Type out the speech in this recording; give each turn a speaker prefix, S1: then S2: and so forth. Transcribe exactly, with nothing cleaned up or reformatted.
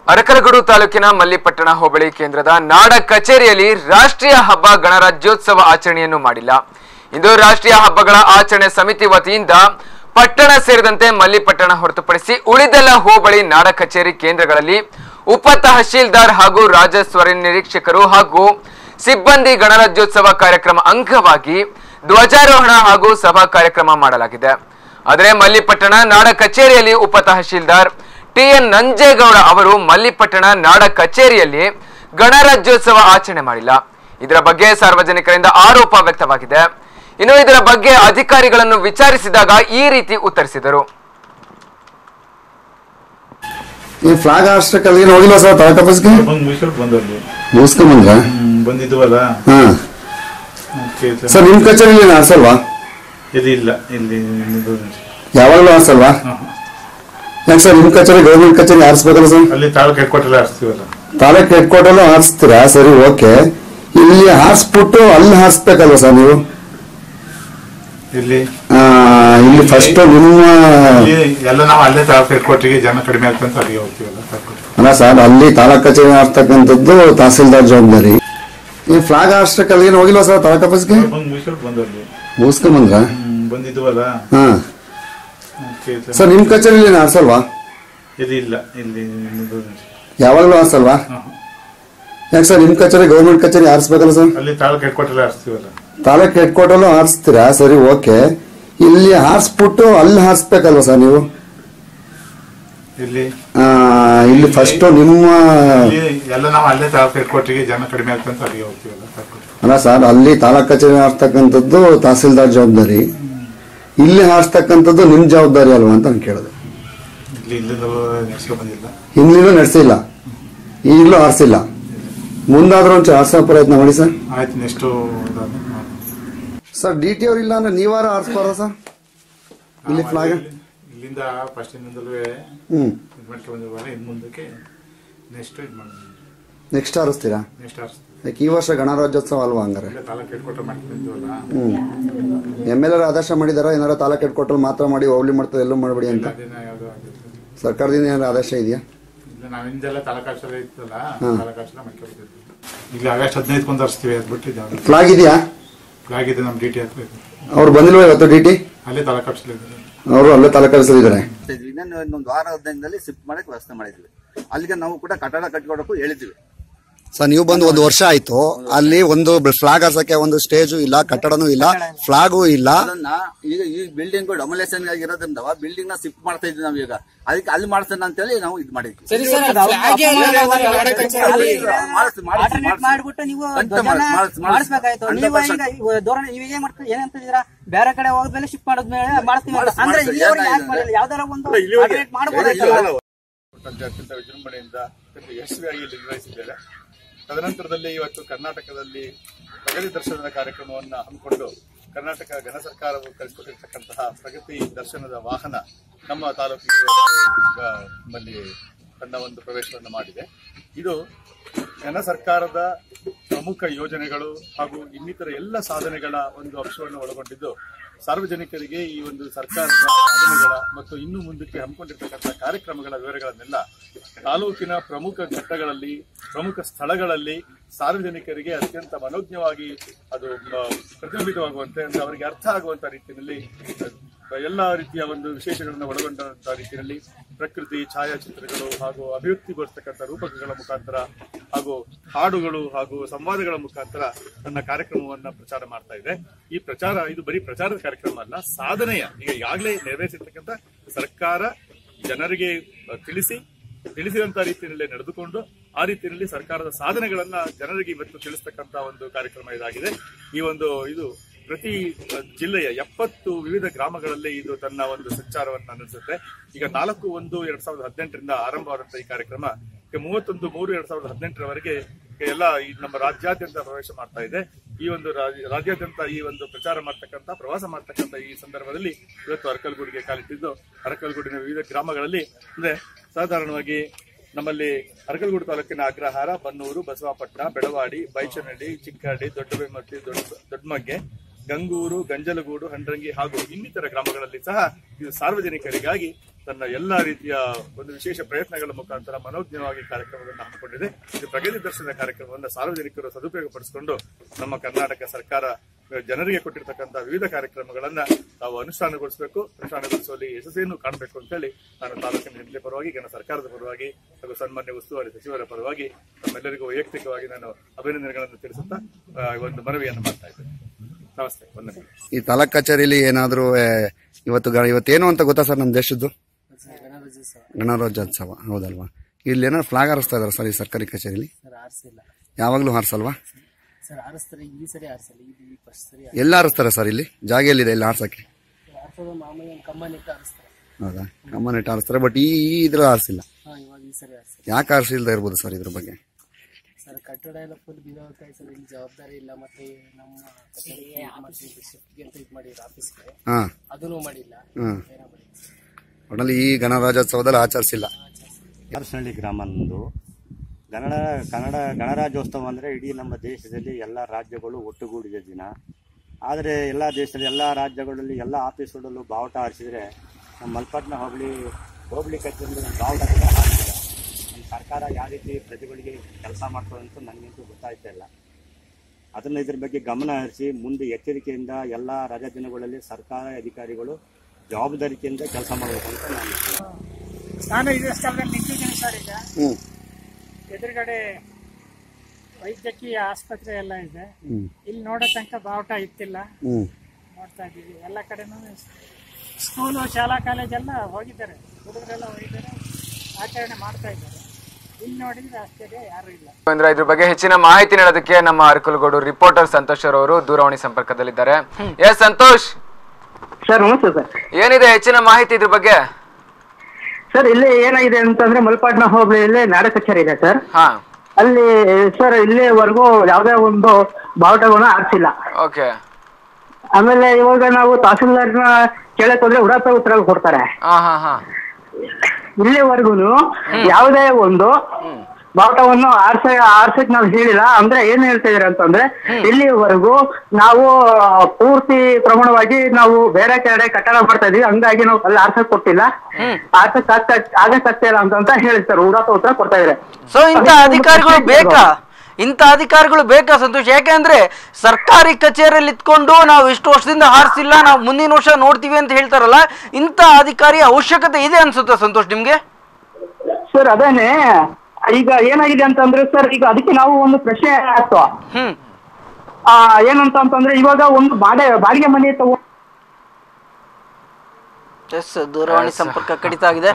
S1: ಅರಕಲಗೂಡು ತಾಲೂಕಿನ ಮಲ್ಲಿಪಟ್ಟಣ ಹೋಬಳಿ ಕೇಂದ್ರದ ನಾಡ ಕಚೇರಿಯಲ್ಲಿ ರಾಷ್ಟ್ರೀಯ ಹಬ್ಬ ಗಣರಾಜ್ಯೋತ್ಸವ ಆಚರಣೆಯನ್ನು ಮಾಡಿಲ್ಲ. ಇಂದು ರಾಷ್ಟ್ರೀಯ ಹಬ್ಬಗಳ ಆಚರಣೆ ಸಮಿತಿ ವತಿಯಿಂದ ಪಟ್ಟಣ ಸೇರಿದಂತೆ ಮಲ್ಲಿಪಟ್ಟಣ ಹೊರತುಪಡಿಸಿ ಉಳಿದೆಲ್ಲ ಹೋಬಳಿ ನಾಡ ಕಚೇರಿ ಕೇಂದ್ರಗಳಲ್ಲಿ ಉಪ ತಹಶೀಲ್ದಾರ್ ಹಾಗೂ ರಾಜಸ್ವ ನಿರೀಕ್ಷಕರು ಹಾಗೂ ಸಿಬ್ಬಂದಿ ಗಣರಾಜ್ಯೋತ್ಸವ ಕಾರ್ಯಕ್ರಮ ಅಂಗವಾಗಿ ಧ್ವಜಾರೋಹಣ ಹಾಗೂ ಸಭಾ ಕಾರ್ಯಕ್ರಮ ಮಾಡಲಾಗಿದೆ. ಆದರೆ ಮಲ್ಲಿಪಟ್ಟಣ ನಾಡ ಕಚೇರಿಯಲ್ಲಿ ಉಪ ತಹಶೀಲ್ದಾರ್ ಟಿ ಎನ್ ನಂಜೇಗೌಡ ಅವರು ಮಲ್ಲಿಪಟ್ಟಣ ನಾಡ ಕಚೇರಿಯಲ್ಲಿ ಗಣರಾಜ್ಯೋತ್ಸವ ಆಚರಣೆ ಮಾಡಿಲ್ಲ. ಇದರ ಬಗ್ಗೆ ಸಾರ್ವಜನಿಕರಿಂದ ಆರೋಪ ವ್ಯಕ್ತವಾಗಿದೆ. ಇನ್ನು ಇದರ ಬಗ್ಗೆ ಅಧಿಕಾರಿಗಳನ್ನು ವಿಚಾರಿಸಿದಾಗ ಈ ರೀತಿ ಉತ್ತರಿಸಿದರು.
S2: ಈ ಫ್ಲಾಗ್ ಹಾರ್ಸ್ಟಕ್ಕೆ ಹೋಗಿಲ್ಲ ಸರ್, ತಾಲೂಕು ಆಫೀಸ್ಗೆ ಮುಗಿಸ್ಕೊಂಡ್ ಬಂದ್ರ
S3: ಬಂದಿದ್ವಲ್ಲ
S2: ಸರ್. ನಿಮ್ ಕಚೇರಿ ಹಾರ್ಸಲ್ವಾ?
S3: ಇಲ್ಲ, ಇಲ್ಲಿ
S2: ಯಾವಾಗಲೂ ಹಾರ್ಸಲ್ವಾ? ಯಾಕೆ ಸರ್ ನಿಮ್ ಕಚೇರಿ ಗೌರ್ಮೆಂಟ್ ಕಚೇರಿ ಹಾರಿಸ್ಬೇಕಲ್ಲ ಸರ್?
S3: ಅಲ್ಲಿ ತಾಲೂಕು ಹೆಡ್ ಕ್ವಾರ್ಟರ್ ಹಾರಿಸ್ತೀವಲ್ಲ.
S2: ತಾಲೂಕು ಹೆಡ್ ಕ್ವಾರ್ಟರ್ ಹಾರಿಸ್ತೀರಾ? ಸರಿ, ಓಕೆ. ಇಲ್ಲಿ ಹಾರಿಸ್ಬಿಟ್ಟು ಅಲ್ಲಿ ಹಾರಿಸ್ಬೇಕಲ್ವಾ ಸರ್ ನೀವು?
S3: ಇಲ್ಲಿ
S2: ಇಲ್ಲಿ ಫಸ್ಟ್ ನಿಮ್ಮ
S3: ಎಲ್ಲ ನಾವು ಅಲ್ಲೇ ತಾಲೂಕು ಹೆಡ್ ಕ್ವಾರ್ಟರ್ಗೆ ಜನ ಕಡಿಮೆ ಆಗ್ತಂತ ಅಲ್ಲಿಗೆ ಹೋಗ್ತೀವಲ್ಲ.
S2: ಅಲ್ಲ ಸರ್, ಅಲ್ಲಿ ತಾಲೂಕು ಕಚೇರಿ ಹಾರಿಸ್ತಕ್ಕಂಥದ್ದು ತಹಸೀಲ್ದಾರ್ ಜವಾಬ್ದಾರಿ. ಈ ಫ್ಲಾಗ್ ಹಾರ್ಸ್ಟಕ್ಕೆ ಏನು ಹೋಗಿಲ್ವಾ ಸರ್ ತಾಲೂಕು ಆಫೀಸ್ಗೆ?
S3: ಬಂದಲ್ಲಿ
S2: ಮುಗಿಸ್ಕೊಂಡ್ ಬಂದ್ರ
S3: ಬಂದಿದ್ವಲ್ಲ.
S2: ಹಾ ಸರ್, ನಿಮ್ ಕಚೇರಿ ಹಾರಿಸಲ್ವಾ?
S3: ಇಲ್ಲ, ಇಲ್ಲಿ
S2: ಯಾವಾಗಲೂ ಹಾರಿಸಲ್ವಾ? ಯಾಕೆ ಸರ್ ನಿಮ್ ಕಚೇರಿ ಗೌರ್ಮೆಂಟ್ ಕಚೇರಿ ಹಾರಿಸ್ಬೇಕಲ್ಲ ಸರ್?
S3: ಅಲ್ಲಿ ತಾಲೂಕು ಹೆಡ್ ಕ್ವಾರ್ಟರ್ ಹಾರಿಸ್ತೀವಲ್ಲ.
S2: ತಾಲೂಕು ಹೆಡ್ ಕ್ವಾರ್ಟರ್ ಹಾರಿಸ್ತೀರಾ? ಸರಿ, ಓಕೆ. ಇಲ್ಲಿ ಹಾರಿಸ್ಬಿಟ್ಟು ಅಲ್ಲಿ ಹಾರಿಸ್ಬೇಕಲ್ವಾ ಸರ್ ನೀವು?
S3: ಇಲ್ಲಿ
S2: ಇಲ್ಲಿ ಫಸ್ಟ್ ನಿಮ್ಮ
S3: ಎಲ್ಲ ನಾವು ಅಲ್ಲೇ ತಾಲೂಕು ಹೆಡ್ ಕ್ವಾರ್ಟರ್ಗೆ ಜನ ಕಡಿಮೆ ಆಗ್ತಂತ ಅಲ್ಲಿಗೆ ಹೋಗ್ತೀವಲ್ಲ.
S2: ಅಲ್ಲ ಸರ್, ಅಲ್ಲಿ ತಾಲೂಕು ಕಚೇರಿ ಹಾರಿಸ್ತಕ್ಕಂಥದ್ದು ತಹಸೀಲ್ದಾರ್ ಜವಾಬ್ದಾರಿ, ಇಲ್ಲಿ ಹಾರಿಸ್ತಕ್ಕಂಥದ್ದು ನಿಮ್ ಜವಾಬ್ದಾರಿ ಅಲ್ವಾ ಅಂತ ನಾನು ಕೇಳಿದೆ. ಹಿಂದಿನೂ ನಡೆಸಿಲ್ಲ, ಈಗಲೂ ಹಾರಿಸಿಲ್ಲ. ಮುಂದಾದ್ರೂ ಒಂಚೂರು ಹಾರಿಸೋ ಪ್ರಯತ್ನ ಮಾಡಿ ಸರ್.
S3: ಆಯ್ತು, ನೆಕ್ಸ್ಟ್
S2: ಸರ್ ಡಿ ಟಿ ಅವ್ರು ಇಲ್ಲ ಅಂದ್ರೆ ನೀವಾರ ಹಾರಿಸ್ಬಾರ ಸರ್ ಇಲ್ಲಿ ಫ್ಲಾಗ್?
S3: ಇಲ್ಲಿಂದ ಫಸ್ಟ್ ಇಂದಲೂ
S2: ಹ್ಮ್
S3: ಬಂದಿರುವಾಗ ಇನ್ ಮುಂದಕ್ಕೆ ನೆಕ್ಸ್ಟ್ ಇದು ಮಾಡಿ
S2: ನೆಕ್ಸ್ಟ್ ಹಾರಿಸ್ತೀರಾ?
S3: ನೆಕ್ಸ್ಟ್ ಹಾರಿಸ್ತೀವಿ.
S2: ಈ ವರ್ಷ ಗಣರಾಜ್ಯೋತ್ಸವ ಅಲ್ವಾ ಹಂಗಾರೆ?
S3: ತಾಲೂಕು ಹೆಡ್ ಕ್ವಾರ್ಟರ್ ಮಾಡ್ಕೊಂಡಿದ್ವಲ್ಲ.
S2: ಹ್ಮ್ ಎಮ್ ಎಲ್ ಎರ್ ಆದೇಶ ಮಾಡಿದಾರ ಏನಾರ ತಾಲೂಕು ಹೆಡ್ ಕ್ವಾರ್ಟರ್ ಮಾತ್ರ ಮಾಡಿ ಹೋಗ್ಲಿ ಮಾಡ್ತದೆ ಎಲ್ಲೂ ಮಾಡಬೇಡಿ ಅಂತ? ಸರ್ಕಾರದಿಂದ ಏನಾರ ಆದೇಶ ಇದೆಯಾ?
S3: ನಾವು ಹಿಂದೆಲ್ಲ ತಾಲೂಕು ಆಫೀಸರ್ ಇತ್ತಲ್ಲ, ತಾಲೂಕು ಆಫೀಸರ್ ಮಾಡ್ಕೊಂಡಿದ್ವಿ. ಈಗ ಆಗಸ್ಟ್ ಹದಿನೈದು ಕೊಂದು ಹರಿಸ್ತೀವಿ ಅದ್ಬಿಟ್ಟು
S2: ಫ್ಲಾಗ್ ಇದೆಯಾ?
S3: ಫ್ಲಾಗ್ ಇದೆ ನಮ್ಮ ಡಿ ಟಿ ಹತ್ರ.
S2: ಅವ್ರು ಬಂದಿಲ್ವ ಇವತ್ತು ಡಿ ಟಿ?
S3: ಅಲ್ಲೇ ತಾಲೂಕು ಆಫೀಸರ್ ಇದ್ದಾರೆ.
S2: ಅವರು ಅಲ್ಲೇ ತಾಲೂಕು ಆಫೀಸರ್ ಇದ್ದಾರೆ.
S4: ಇನ್ನೊಂದು ವಾರ ಹದಿನೈದರಲ್ಲಿ ಶಿಫ್ಟ್ ಮಾಡಕ್ಕೆ ವ್ಯವಸ್ಥೆ ಮಾಡಿದ್ವಿ. ಅಲ್ಲಿಗೆ ನಾವು ಕೂಡ ಕಟ್ಟಡ ಕಟ್ಟಿಕೊಡಕ್ಕೂ ಹೇಳಿದ್ವಿ
S2: ಸರ್. ನೀವು ಬಂದು ಒಂದು ವರ್ಷ ಆಯ್ತು, ಅಲ್ಲಿ ಒಂದು ಫ್ಲಾಗ್ ಹಾರ್ಸಕ್ಕೆ ಒಂದು ಸ್ಟೇಜು ಇಲ್ಲ, ಕಟ್ಟಡನೂ ಇಲ್ಲ, ಫ್ಲಾಗೂ ಇಲ್ಲ.
S4: ಅದನ್ನ ಈಗ ಈ ಬಿಲ್ಡಿಂಗ್ ಡೆಮೊಲೇಷನ್ ಆಗಿರೋದ್ರಿಂದ ಬಿಲ್ಡಿಂಗ್ ನ ಶಿಫ್ಟ್ ಮಾಡ್ತಾ ಇದ್ವಿ ನಾವು. ಈಗ ಅದಕ್ಕೆ ಅಲ್ಲಿ ಮಾಡ್ತೇನೆ ಅಂತ ಹೇಳಿ ನಾವು ಇದು ಮಾಡಿದ್ವಿ.
S5: ಬೇರೆ ಕಡೆ ಹೋದ್ಮೇಲೆ ಶಿಫ್ಟ್ ಮಾಡಿದ್ಮೇಲೆ ಮಾಡ್ತೀವಿ ಅಂದ್ರೆ ಯಾವ್ದಾರ ಒಂದು
S3: ಅತ್ಯಂತ ವಿಜೃಂಭಣೆಯಿಂದ ಯಶಸ್ವಿಯಾಗಿ ನಿರ್ವಹಿಸಿದ್ದೇವೆ. ತದನಂತರದಲ್ಲಿ ಇವತ್ತು ಕರ್ನಾಟಕದಲ್ಲಿ ಪ್ರಗತಿ ದರ್ಶನದ ಕಾರ್ಯಕ್ರಮವನ್ನು ಹಮ್ಮಿಕೊಂಡು ಕರ್ನಾಟಕ ಘನ ಸರ್ಕಾರವು ಕಳಿಸಿಕೊಟ್ಟಿರ್ತಕ್ಕಂತಹ ಪ್ರಗತಿ ದರ್ಶನದ ವಾಹನ ನಮ್ಮ ತಾಲೂಕಿಗೆ ನಮ್ಮಲ್ಲಿ ತನ್ನ ಒಂದು ಪ್ರವೇಶವನ್ನು ಮಾಡಿದೆ. ಇದು ಘನ ಸರ್ಕಾರದ ಪ್ರಮುಖ ಯೋಜನೆಗಳು ಹಾಗೂ ಇನ್ನಿತರ ಎಲ್ಲ ಸಾಧನೆಗಳ ಒಂದು ಅಂಶವನ್ನು ಒಳಗೊಂಡಿದ್ದು ಸಾರ್ವಜನಿಕರಿಗೆ ಈ ಒಂದು ಸರ್ಕಾರದ ಸಾಧನೆಗಳ ಮತ್ತು ಇನ್ನು ಮುಂದಕ್ಕೆ ಹಮ್ಮಿಕೊಂಡಿರ್ತಕ್ಕಂಥ ಕಾರ್ಯಕ್ರಮಗಳ ವಿವರಗಳನ್ನೆಲ್ಲ ತಾಲೂಕಿನ ಪ್ರಮುಖ ಘಟ್ಟಗಳಲ್ಲಿ ಪ್ರಮುಖ ಸ್ಥಳಗಳಲ್ಲಿ ಸಾರ್ವಜನಿಕರಿಗೆ ಅತ್ಯಂತ ಮನೋಜ್ಞವಾಗಿ ಅದು ಪ್ರತಿಬಿಂಬಿತವಾಗುವಂತೆ ಅಂದ್ರೆ ಅವರಿಗೆ ಅರ್ಥ ಆಗುವಂತ ರೀತಿಯಲ್ಲಿ ಎಲ್ಲ ರೀತಿಯ ಒಂದು ವಿಶೇಷಗಳನ್ನು ಒಳಗೊಂಡಂತಹ ರೀತಿಯಲ್ಲಿ ಪ್ರಕೃತಿ ಛಾಯಾಚಿತ್ರಗಳು ಹಾಗೂ ಅಭಿವ್ಯಕ್ತಿಗೊಳಿಸತಕ್ಕಂಥ ರೂಪಕಗಳ ಮುಖಾಂತರ ಹಾಗೂ ಹಾಡುಗಳು ಹಾಗೂ ಸಂವಾದಗಳ ಮುಖಾಂತರ ತನ್ನ ಕಾರ್ಯಕ್ರಮವನ್ನ ಪ್ರಚಾರ ಮಾಡ್ತಾ ಇದೆ. ಈ ಪ್ರಚಾರ ಇದು ಬರೀ ಪ್ರಚಾರದ ಕಾರ್ಯಕ್ರಮ ಅಲ್ಲ, ಸಾಧನೆಯ ಈಗ ಈಗಾಗಲೇ ನೆರವೇರಿಸಿರ್ತಕ್ಕಂಥ ಸರ್ಕಾರ ಜನರಿಗೆ ತಿಳಿಸಿ ತಿಳಿಸಿದಂತ ರೀತಿಯಲ್ಲಿ ನಡೆದುಕೊಂಡು ಆ ರೀತಿಯಲ್ಲಿ ಸರ್ಕಾರದ ಸಾಧನೆಗಳನ್ನ ಜನರಿಗೆ ಇವತ್ತು ತಿಳಿಸ್ತಕ್ಕಂಥ ಒಂದು ಕಾರ್ಯಕ್ರಮ ಇದಾಗಿದೆ. ಈ ಒಂದು ಇದು ಪ್ರತಿ ಜಿಲ್ಲೆಯ ಎಪ್ಪತ್ತು ವಿವಿಧ ಗ್ರಾಮಗಳಲ್ಲಿ ಇದು ತನ್ನ ಒಂದು ಸಂಚಾರವನ್ನು ನಡೆಸುತ್ತೆ. ಈಗ ನಾಲ್ಕು ಒಂದು ಎರಡ್ ಸಾವಿರದ ಹದಿನೆಂಟರಿಂದ ಆರಂಭವಾದಂತಹ ಈ ಕಾರ್ಯಕ್ರಮ ಮೂವತ್ತೊಂದು ಮೂರು ಎರಡ್ ಸಾವಿರದ ಹದಿನೆಂಟರವರೆಗೆ ಎಲ್ಲ ನಮ್ಮ ರಾಜ್ಯಾದ್ಯಂತ ಪ್ರವೇಶ ಮಾಡ್ತಾ ಇದೆ. ಈ ಒಂದು ರಾಜ್ಯಾದ್ಯಂತ ಈ ಒಂದು ಪ್ರಚಾರ ಮಾಡ್ತಕ್ಕಂಥ ಪ್ರವಾಸ ಮಾಡ್ತಕ್ಕಂಥ ಈ ಸಂದರ್ಭದಲ್ಲಿ ಇವತ್ತು ಅರಕಲಗೂಡಿಗೆ ಕಾಲಿಟ್ಟಿದ್ದು ಅರಕಲಗೂಡಿನ ವಿವಿಧ ಗ್ರಾಮಗಳಲ್ಲಿ ಅಂದ್ರೆ ಸಾಧಾರಣವಾಗಿ ನಮ್ಮಲ್ಲಿ ಅರಕಲಗೂಡು ತಾಲೂಕಿನ ಅಗ್ರಹಾರ, ಬನ್ನೂರು, ಬಸವಾಪಟ್ಟಣ, ಬೆಳವಾಡಿ, ಬೈಚನಹಳ್ಳಿ, ಚಿಕ್ಕಹಳ್ಳಿ, ದೊಡ್ಡಬೆಮ್ಮಟ್ಟಿ, ದೊಡ್ಡ ದೊಡ್ಡಮಗ್ಗೆ ಗಂಗೂರು, ಗಂಜಲಗೂಡು, ಹಂಡ್ರಂಗಿ ಹಾಗೂ ಇನ್ನಿತರ ಗ್ರಾಮಗಳಲ್ಲಿ ಸಹ ಇದು ಸಾರ್ವಜನಿಕರಿಗಾಗಿ ತನ್ನ ಎಲ್ಲಾ ರೀತಿಯ ಒಂದು ವಿಶೇಷ ಪ್ರಯತ್ನಗಳ ಮುಖಾಂತರ ಮನೋಜ್ಞವಾಗಿ ಕಾರ್ಯಕ್ರಮವನ್ನು ಹಮ್ಮಿಕೊಂಡಿದೆ. ಇದು ಪ್ರಗತಿ ದರ್ಶನ ಕಾರ್ಯಕ್ರಮವನ್ನು ಸಾರ್ವಜನಿಕರು ಸದುಪಯೋಗ ಪಡಿಸಿಕೊಂಡು ನಮ್ಮ ಕರ್ನಾಟಕ ಸರ್ಕಾರ ಜನರಿಗೆ ಕೊಟ್ಟಿರ್ತಕ್ಕಂಥ ವಿವಿಧ ಕಾರ್ಯಕ್ರಮಗಳನ್ನ ತಾವು ಅನುಷ್ಠಾನಗೊಳಿಸಬೇಕು, ಅನುಷ್ಠಾನಗೊಳಿಸುವಲ್ಲಿ ಯಶಸ್ಸನ್ನು ಕಾಣಬೇಕು ಅಂತ ಹೇಳಿ ನಾನು ತಾಲೂಕಿನ ಜನತೆ ಪರವಾಗಿ, ಕೇಂದ್ರ ಸರ್ಕಾರದ ಪರವಾಗಿ ಹಾಗೂ ಸನ್ಮಾನ್ಯ ಉಸ್ತುವಾರಿ ಸಚಿವರ ಪರವಾಗಿ ತಮ್ಮೆಲ್ಲರಿಗೂ ವೈಯಕ್ತಿಕವಾಗಿ ನಾನು ಅಭಿನಂದನೆಗಳನ್ನು ತಿಳಿಸುತ್ತಾ ಒಂದು ಮನವಿಯನ್ನು ಮಾಡ್ತಾ ಇದ್ದೇನೆ. ನಮಸ್ತೆ. ವಂದನೆಗಳು.
S2: ಈ ತಾಲೂಕ್ ಕಚೇರಿಯಲ್ಲಿ ಏನಾದ್ರು ಇವತ್ತು ಇವತ್ತೇನು ಅಂತ ಗೊತ್ತಾ ಸರ್ ನಮ್ಮ ದೇಶದ್ದು? ಗಣರಾಜ್ಯೋತ್ಸವ ಹೌದಲ್ವಾ? ಇಲ್ಲಿ ಏನಾದ್ರು ಫ್ಲಾಗ್ ಹಾರಿಸ್ತಾ ಇದಾರೆ ಸರ್ ಈ ಸರ್ಕಾರಿ ಕಚೇರಿಯಲ್ಲಿ? ಯಾವಾಗ್ಲೂ ಹಾರಿಸಲ್ವಾ? ಎಲ್ಲ ಹಾರಿಸ್ತಾರೆ ಸರ್ ಇಲ್ಲಿ? ಜಾಗ ಎಲ್ಲಿದೆ ಇಲ್ಲಿ ಹಾರ್ಸಕ್ಕೆ? ಹೌದಾ, ಕಮ್ಮನ್ ಇಟ್ಟು ಹಾರಿಸ್ತಾರೆ. ಬಟ್ ಈ ಇದ್ರ ಹಾರಿಸಿಲ್ಲ. ಯಾಕೆ ಹಾರಿಸಿಲ್ದ ಇರ್ಬೋದು ಸರ್ ಇದ್ರ ಬಗ್ಗೆ?
S6: ಸರ್ ಕಟ್ಟಡ ಎಲ್ಲ ಫುಲ್ ಬಿದ್ದೋಗ್ತಾ ಇದೆ ಸರ್. ಇಲ್ಲಿ ಜವಾಬ್ದಾರಿ ಇಲ್ಲ. ಮತ್ತೆ ನಮ್ಮ ಶಿಫ್ಟ್ಗೆ ಅಂತ ಇದು ಮಾಡಿದ್ರು ಆಫೀಸ್ಗೆ, ಅದನ್ನು ಮಾಡಿಲ್ಲ.
S2: ಒಟ್ಟಲ್ಲಿ ಈ ಗಣರಾಜ್ಯೋತ್ಸವದಲ್ಲಿ ಆಚರಿಸಿಲ್ಲ.
S7: ಅರಸನಹಳ್ಳಿ ಗ್ರಾಮ ನಮ್ಮದು. ಕನ್ನಡ ಕನ್ನಡ ಗಣರಾಜ್ಯೋತ್ಸವ ಅಂದರೆ ಇಡೀ ನಮ್ಮ ದೇಶದಲ್ಲಿ ಎಲ್ಲ ರಾಜ್ಯಗಳು ಒಟ್ಟುಗೂಡಿದ ದಿನ. ಆದರೆ ಎಲ್ಲ ದೇಶದಲ್ಲಿ ಎಲ್ಲ ರಾಜ್ಯಗಳಲ್ಲಿ ಎಲ್ಲ ಆಫೀಸ್ಗಳಲ್ಲೂ ಬಾವುಟ ಹಾರಿಸಿದರೆ ನಮ್ಮ ಮಲ್ಪಟ್ನ ಹೋಬಳಿ ಹೋಬಳಿ ಕಚೇರಿಯಲ್ಲಿ ಬಾವುಟ ಹಾರಿಸಿಲ್ಲ. ನಮ್ಮ ಸರ್ಕಾರ ಯಾವ ರೀತಿ ಪ್ರಜೆಗಳಿಗೆ ಕೆಲಸ ಮಾಡ್ತದೆ ಅಂತ ನನಗಂತೂ ಗೊತ್ತಾಯ್ತಾ ಇಲ್ಲ. ಅದನ್ನು ಇದ್ರ ಬಗ್ಗೆ ಗಮನ ಹರಿಸಿ ಮುಂದೆ ಎಚ್ಚರಿಕೆಯಿಂದ ಎಲ್ಲ ರಜಾ ದಿನಗಳಲ್ಲಿ ಸರ್ಕಾರ ಅಧಿಕಾರಿಗಳು ಜವಾಬ್ದಾರಿಕೆಯಿಂದ ಕೆಲಸ ಮಾಡಬೇಕು ಅಂತ ನಾನು
S8: ನಾನು ಇದೇ ಸ್ಥಳದಲ್ಲಿ ನಿಂತಿದ್ದೀನಿ ಸರ್. ಈಗ ಎದುರುಗಡೆ ವೈದ್ಯಕೀಯ ಆಸ್ಪತ್ರೆ ಎಲ್ಲ ಇದೆ. ಇಲ್ಲಿ ನೋಡೋ ತನಕ ಬಾವುಟ ಇತ್ತಿಲ್ಲ. ನೋಡ್ತಾ ಇದ್ದೀವಿ ಎಲ್ಲ ಕಡೆನೂ. ಸ್ಕೂಲು, ಶಾಲಾ ಕಾಲೇಜೆಲ್ಲ ಹೋಗಿದ್ದಾರೆ, ಹುಡುಗರೆಲ್ಲ ಹೋಗಿದ್ದಾರೆ, ಆಚರಣೆ ಮಾಡ್ತಾ ಇದ್ದಾರೆ. ಇಲ್ಲಿ ನೋಡಿದ್ರೆ ಆಶ್ಚರ್ಯ ಯಾರು ಇಲ್ಲ.
S1: ಅಂದ್ರೆ ಇದ್ರ ಬಗ್ಗೆ ಹೆಚ್ಚಿನ ಮಾಹಿತಿ ನೀಡೋದಕ್ಕೆ ನಮ್ಮ ಅರಕಲಗೂಡು ರಿಪೋರ್ಟರ್ ಸಂತೋಷ್ ಅವರು ದೂರವಾಣಿ ಸಂಪರ್ಕದಲ್ಲಿದ್ದಾರೆ. ಎಸ್ ಸಂತೋಷ್
S9: ಸರ್, ನಮಸ್ತೆ ಸರ್.
S1: ಏನಿದೆ ಹೆಚ್ಚಿನ ಮಾಹಿತಿ ಇದ್ರ ಬಗ್ಗೆ?
S9: ಸರ್, ಇಲ್ಲಿ ಏನಾಗಿದೆ ಅಂತಂದ್ರೆ ಮಲ್ಪಾಡ್ನ ಹೋಬಳಿಯಲ್ಲಿ ನಾಡ ಕಚೇರಿ ಇದೆ ಸರ್. ಅಲ್ಲಿ ಸರ್ ಇಲ್ಲಿವರೆಗೂ ಯಾವುದೇ ಒಂದು ಬಾವುಟಗಳನ್ನ ಹಾರಿಸಿಲ್ಲ.
S1: ಓಕೆ.
S9: ಆಮೇಲೆ ಇವಾಗ ನಾವು ತಹಸೀಲ್ದಾರ್ನ ಕೇಳಕ್ ಹೋದ್ರೆ ಉಡಾತ ಉತ್ತರ ಕೊಡ್ತಾರೆ. ಇಲ್ಲಿವರೆಗೂ ಯಾವುದೇ ಒಂದು ಬಾವುಟವನ್ನು ಆರ್ಸ ಆರ್ಸಕ್ ನಾವು ಹೇಳಿಲ್ಲ. ಅಂದ್ರೆ ಏನ್ ಹೇಳ್ತಾ ಇದಾರೆ ಅಂತಂದ್ರೆ ಇಲ್ಲಿವರೆಗೂ ನಾವು ಪೂರ್ತಿ ಪ್ರಮಾಣವಾಗಿ ನಾವು ಬೇರೆ ಕಡೆ ಕಟ್ಟಡ ಮಾಡ್ತಾ ಇದೀವಿ, ಹಂಗಾಗಿ ನಾವು ಅಲ್ಲಿ ಆರ್ಸಕ್ ಕೊಟ್ಟಿಲ್ಲ, ಆರ್ಸಕ್ ಆಗ್ತಾ ಆಗಕ್ ಆಗ್ತಾ ಇಲ್ಲ ಅಂತ ಹೇಳ್ತಾರೆ. ಉಡಾತ ಉತ್ತರ ಕೊಡ್ತಾ ಇದಾರೆ.
S5: ಸೊ ಇಂಥ ಅಧಿಕಾರಿಗಳು ಬೇಕಾ? ಇಂಥ ಅಧಿಕಾರಿಗಳು ಬೇಕಾ ಸಂತೋಷ್? ಯಾಕೆಂದ್ರೆ ಸರ್ಕಾರಿ ಕಚೇರಿಯಲ್ಲಿ ಇತ್ಕೊಂಡು ನಾವು ಇಷ್ಟು ವರ್ಷದಿಂದ ಹಾರಿಸಿಲ್ಲ, ನಾವು ಮುಂದಿನ ವರ್ಷ ನೋಡ್ತೀವಿ ಅಂತ ಹೇಳ್ತಾರಲ್ಲ, ಇಂಥ ಅಧಿಕಾರಿ ಅವಶ್ಯಕತೆ ಇದೆ ಅನ್ಸುತ್ತೆ ಸಂತೋಷ್ ನಿಮ್ಗೆ?
S9: ಸರ್ ಅದೇನೆ ಈಗ ಏನಾಗಿದೆ ಅಂತಂದ್ರೆ ಸರ್, ಈಗ ಅದಕ್ಕೆ ನಾವು ಒಂದು ಪ್ರಶ್ನೆ ಆಗ್ತವ ಆ ಏನಂತ ಅಂತಂದ್ರೆ ಇವಾಗ ಒಂದು ಬಾಡೆ ಬಾಡಿಗೆ ಮನೆ ತಗೋ
S5: ದೂರವಾಣಿ ಸಂಪರ್ಕ ಕಡಿತ ಆಗಿದೆ.